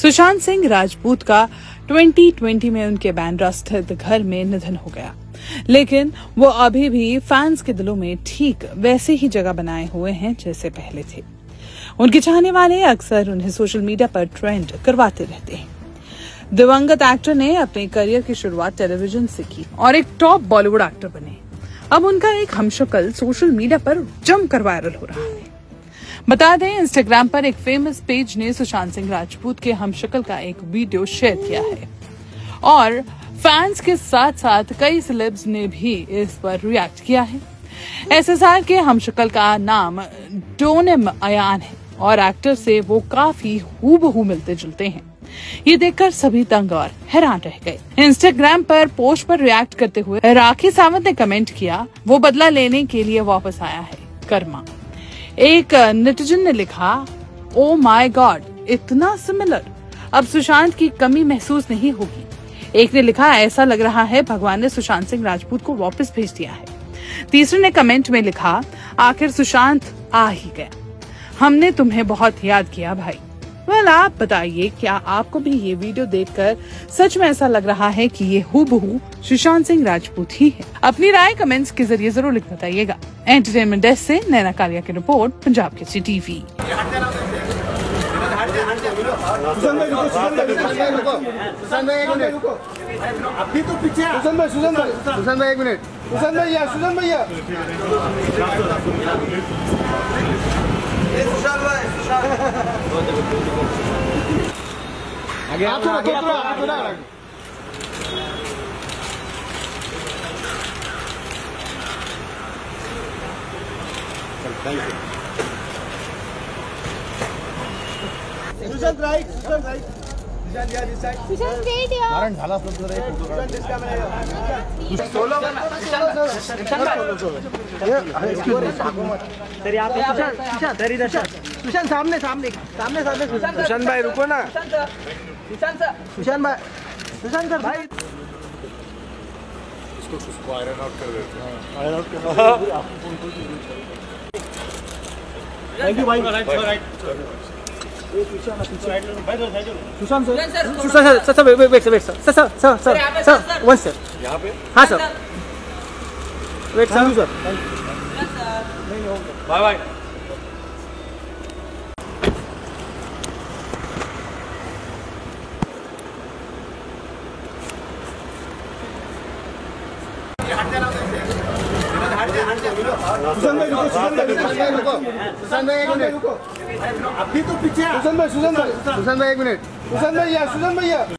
सुशांत सिंह राजपूत का 2020 में उनके बांद्रा स्थित घर में निधन हो गया, लेकिन वो अभी भी फैंस के दिलों में ठीक वैसे ही जगह बनाए हुए हैं जैसे पहले थे। उनके चाहने वाले अक्सर उन्हें सोशल मीडिया पर ट्रेंड करवाते रहते हैं। दिवंगत एक्टर ने अपने करियर की शुरुआत टेलीविजन से की और एक टॉप बॉलीवुड एक्टर बने। अब उनका एक हमशक्ल सोशल मीडिया पर जमकर वायरल हो रहा है। बता दें, इंस्टाग्राम पर एक फेमस पेज ने सुशांत सिंह राजपूत के हमशक्ल का एक वीडियो शेयर किया है और फैंस के साथ साथ कई सेलेब्स ने भी इस पर रिएक्ट किया है। एसएसआर के हमशक्ल का नाम डोनिम अयान है और एक्टर से वो काफी हूबहू मिलते जुलते हैं। ये देखकर सभी दंग और हैरान रह गए। इंस्टाग्राम पर पोस्ट पर रिएक्ट करते हुए राखी सावंत ने कमेंट किया, वो बदला लेने के लिए वापस आया है, कर्मा। एक नेटिजन ने लिखा, ओ माय गॉड, इतना सिमिलर, अब सुशांत की कमी महसूस नहीं होगी। एक ने लिखा, ऐसा लग रहा है भगवान ने सुशांत सिंह राजपूत को वापस भेज दिया है। तीसरे ने कमेंट में लिखा, आखिर सुशांत आ ही गया, हमने तुम्हें बहुत याद किया भाई। वेल, आप बताइए, क्या आपको भी ये वीडियो देखकर सच में ऐसा लग रहा है कि ये हूबहू सुशांत सिंह राजपूत ही है? अपनी राय कमेंट्स के जरिए जरूर लिख बताइएगा। एंटरटेनमेंट डेस्क से नैना कालिया की रिपोर्ट, पंजाब केसरी टीवी। अभी तो पीछे सुशांत भाई एक मिनट, सुशांत भैया आगे थोड़ा सुशांत राइट नारायण झाला सुशांत सामने सुशांत भाई रुको ना, सुशांत भाई इसको आयरन आउट कर देते हैं। आयरन आउट करना। थैंक यू भाई। Right Sushant sir one sir यहाँ पे। हाँ sir, wait sir. Bye bye. Sushant भाई एक मिनट, अभी तो पीछे सुशांत भाई एक मिनट, सुशांत भैया